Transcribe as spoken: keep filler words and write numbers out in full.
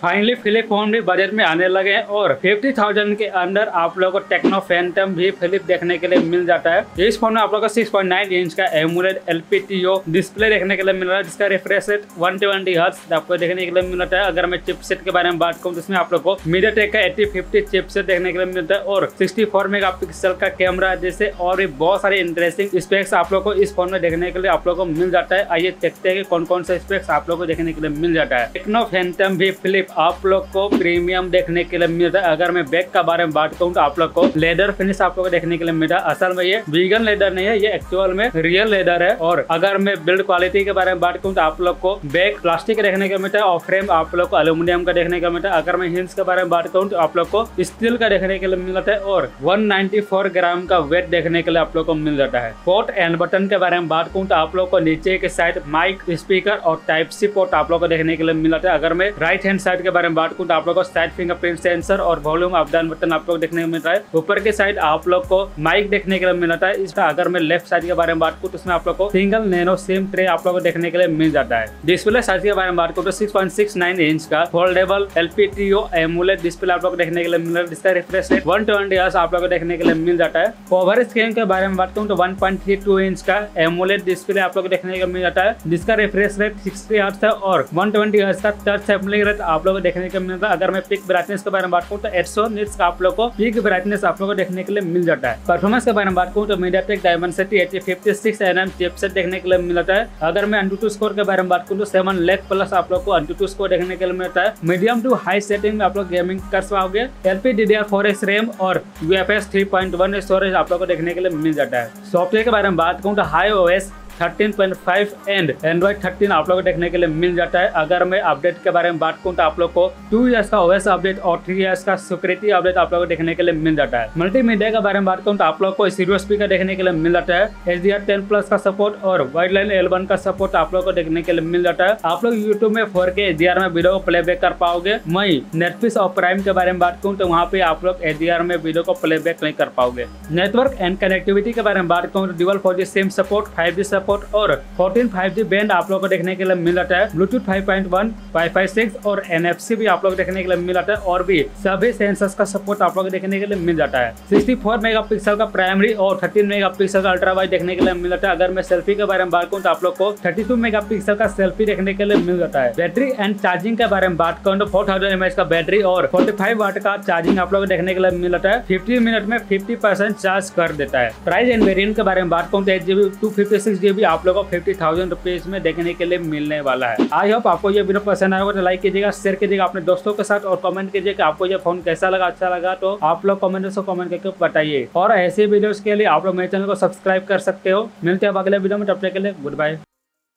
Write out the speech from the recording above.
Finally flip phone भी budget में आने लगे हैं और फिफ्टी थाउजेंड के अंदर आप लोगों को टेक्नो फैंटम भी फ्लिप देखने के लिए मिल जाता है। इस फोन में आप लोगों को सिक्स पॉइंट नाइन इंच का AMOLED L P T O display देखने के लिए मिल रहा है, जिसका refresh rate one twenty hertz आपको देखने के लिए मिल रहा है। अगर मैं चिपसेट के बारे में बात करूँ तो इसमें आप लोग को मीडियाटेक का एटी फिफ्टी चिपसेट देखने के लिए मिलता है और सिक्सटी फोर मेगापिक्सल का कैमरा जैसे और भी बहुत सारे इंटरेस्टिंग स्पेक्स आप लोग को इस फोन में देखने के लिए आप लोग को मिल जाता है। आइए देखते हैं कि कौन कौन सा स्पेक्स आप लोग को देखने के लिए मिल जाता है। टेक्नो फैंटम भी फ्लिप आप लोग को प्रीमियम देखने के लिए मिलता है। अगर मैं बैक का बारे में बात करूँ तो आप लोग को लेदर फिनिश आप लोग को देखने के लिए मिलता है। असल में ये वीगन लेदर नहीं है, ये एक्चुअल में रियल लेदर है। और अगर मैं बिल्ड क्वालिटी के बारे में बात करूँ तो आप लोग को बैक प्लास्टिक देखने को मिलता है और फ्रेम आप लोग को एल्यूमिनियम का देखने को मिलता है। अगर मैं हिंस के बारे में बात करूँ तो आप लोग को स्टील का देखने के लिए मिल जाता है और वन नाइंटी फोर ग्राम का वेट देखने के लिए आप लोग को मिल जाता है। पोर्ट एंड बटन के बारे में बात करूँ तो आप लोग को नीचे के साइड माइक, स्पीकर और टाइप सी पोर्ट आप लोग को देखने के लिए मिल जाता है। अगर मैं राइट हैंड साइड के बारे में बात करूँ तो आप लोग को साइड फिंगरप्रिंट सेंसर और वॉल्यूम अप डाउन बटन आप लोग देखने को मिलता है। ऊपर के साइड आप लोग को माइक देखने के लिए मिल जाता है। इसका अगर मैं लेफ्ट साइड के बारे में बात करूँ तो उसमें आप लोग को सिंगल नैनो सिम ट्रे आप लोग को देखने के लिए मिल जाता है। डिस्प्ले साइज के बारे में बात करूँ तो six point six nine inch का foldable L P T O AMOLED display आप लोग को देखने के लिए मिल रहा है, जिसका refresh rate one twenty hertz आप लोग को देखने के लिए मिल जाता है। ओवर स्क्रीन के बारे में बात करूँ तो one point three two inch का एमोलेड डिस्प्ले आप लोग को देखने को मिल जाता है, जिसका रिफ्रेश रेट सिक्सटी हर्ट्ज है और वन ट्वेंटी हर्ट्ज का टच सैंपलिंग रेट आप लोग को देखने को मिलता है। अगर मैं पिक ब्राइटनेस के बारे में बात करूँ तो एट सौ निट्स का आप लोग को पिक ब्राइटनेस आप लोग को देखने के लिए मिल जाता है। परफॉर्मेंस के बारे में बात करूँ तो MediaTek Dimensity eighty fifty six N M chipset देखने के लिए मिल जाता है। अगर मैं एंटूटू स्कोर के बारे में बात करूँ तो सेवन लेख प्लस आप लोग को एंटूटू स्कोर देखने के लिए मिलता है। मीडियम टू हाई सेटिंग में आप लोग गेमिंग कर पाओगे। L P D D R four S RAM और U F S three point one storage आप लोग को देखने के लिए मिल जाता है। सॉफ्टवेयर के बारे में बात करूँ तो hi O S thirteen point five and Android thirteen आप लोग को देखने के लिए मिल जाता है। अगर मैं अपडेट के बारे में बात करूँ तो आप लोग को टू इयर्स का ओएस अपडेट और थ्री इयर्स का सिक्योरिटी अपडेट आप लोग को देखने के लिए मिल जाता है। मल्टीमीडिया के बारे में बात करूँ तो आप लोग को स्टीरियो स्पीकर देखने के लिए मिल जाता है। H D R ten plus का सपोर्ट और वाइडलाइन एल वन का सपोर्ट आप लोग को देखने के लिए मिल जाता है। आप लोग यूट्यूब में four K H D R में वीडियो को प्लेबैक कर पाओगे। वहीं नेटफ्लिक्स और प्राइम के बारे में बात करूँ तो वहाँ पे आप लोग एच डी आर में वीडियो को प्लेबैक नहीं कर पाओगे। नेटवर्क एंड कनेक्टिविटी के बारे में बात करूँ तो dual four G SIM support, five G support और फोर्टीन फाइव जी बैंड आप लोग को देखने के लिए मिल जाता है। Bluetooth five point one, wifi six और एन एफ सी भी आप लोग देखने के लिए मिल जाता है और भी सभी सेंसर्स का सपोर्ट आप लोग देखने के लिए मिल जाता है। सिक्सटी फोर मेगापिक्सल का प्राइमरी और थर्टीन मेगापिक्सल का अल्ट्रा वाइड देखने के लिए मिल जाता है। अगर मैं सेल्फी के बारे में बात करूँ तो आप लोग को थर्टी टू मेगापिक्सल का सेल्फी देखने के लिए मिल जाता है। बैटरी एंड चार्जिंग के बारे में बात करूँ तो फोर थाउजेंड एम एच का बैटरी और फोर्टी फाइव वाट का चार्जिंग आप लोग देखने के लिए मिल जाता है। फिफ्टी मिनट में फिफ्टी परसेंट चार्ज कर देता है। प्राइस एंड वेरिएंट के बारे में बात करूँ तो eight GB two fifty six GB आप लोग को फिफ्टी थाउजेंड रुपीज में देखने के लिए मिलने वाला है। आई होप आपको ये वीडियो पसंद आएगा तो लाइक कीजिएगा, शेयर कीजिएगा अपने दोस्तों के साथ और कमेंट कीजिए कि आपको ये फोन कैसा लगा, अच्छा लगा तो आप लोग कमेंट से कमेंट करके बताइए। और ऐसे वीडियोस के लिए आप लोग मेरे चैनल को सब्सक्राइब कर सकते हो। मिलते हैं अगले वीडियो में, तब तक के लिए गुड बाय।